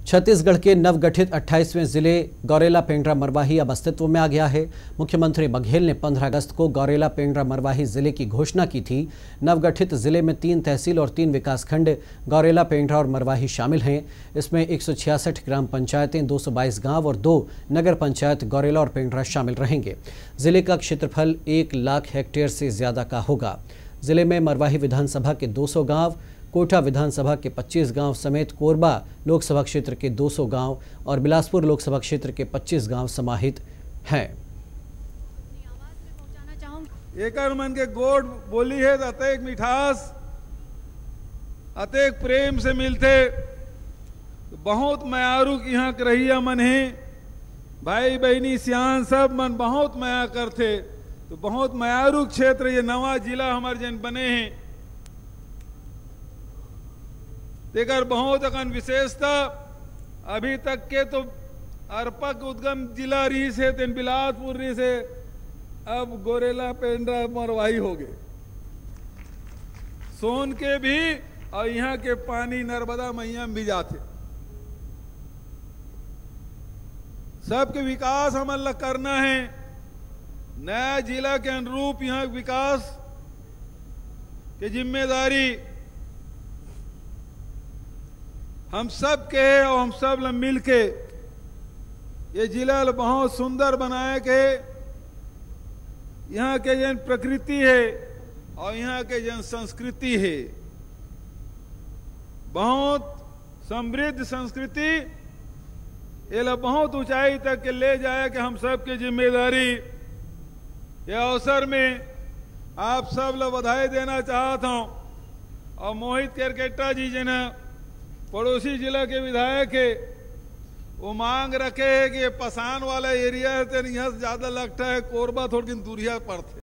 छत्तीसगढ़ के नवगठित 28वें जिले गौरेला पेंड्रा मरवाही अब अस्तित्व में आ गया है। मुख्यमंत्री बघेल ने 15 अगस्त को गौरेला पेंड्रा मरवाही जिले की घोषणा की थी। नवगठित जिले में 3 तहसील और 3 विकासखंड गौरेला पेंड्रा और मरवाही शामिल हैं। इसमें 166 ग्राम पंचायतें, 222 गांव और 2 नगर पंचायत गौरेला और पेंड्रा शामिल रहेंगे। जिले का क्षेत्रफल 1 लाख हेक्टेयर से ज्यादा का होगा। जिले में मरवाही विधानसभा के 200 गांव, कोटा विधानसभा के 25 गांव समेत कोरबा लोकसभा क्षेत्र के 200 गांव और बिलासपुर लोकसभा क्षेत्र के 25 गांव समाहित हैं। एकर मन के गोड बोली है अतेक मिठास अतेक प्रेम से मिलते, बहुत मयारू यहाँ के रहिया मन है, भाई बहनी सियान सब मन बहुत मया करते। तो बहुत मयारू क्षेत्र ये नवा जिला हमारे जन बने हैं, तेकर बहुत अकन विशेषता अभी तक के तो अर्पक उद्गम जिला रही से तेन बिलासपुर रही से अब गौरेला पेंड्रा मरवाही हो गए। सोन के भी और यहाँ के पानी नर्मदा मैया में भी जाते। सबके विकास हमें लग करना है। नया जिला के अनुरूप यहाँ विकास की जिम्मेदारी हम सब के है और हम सब मिल के ये जिला बहुत सुंदर बनाए के यहाँ के जन प्रकृति है और यहाँ के जन संस्कृति है, बहुत समृद्ध संस्कृति ये बहुत ऊंचाई तक के ले जाए कि हम सब की जिम्मेदारी। ये अवसर में आप सब लोग बधाई देना चाहता हूं और मोहित केरकेट्टा जी जिन्हें पड़ोसी जिला के विधायक है वो मांग रखे है कि पसान वाला एरिया है तो यहाँ से ज्यादा लगता है, कोरबा थोड़ी दूरिया पड़ते।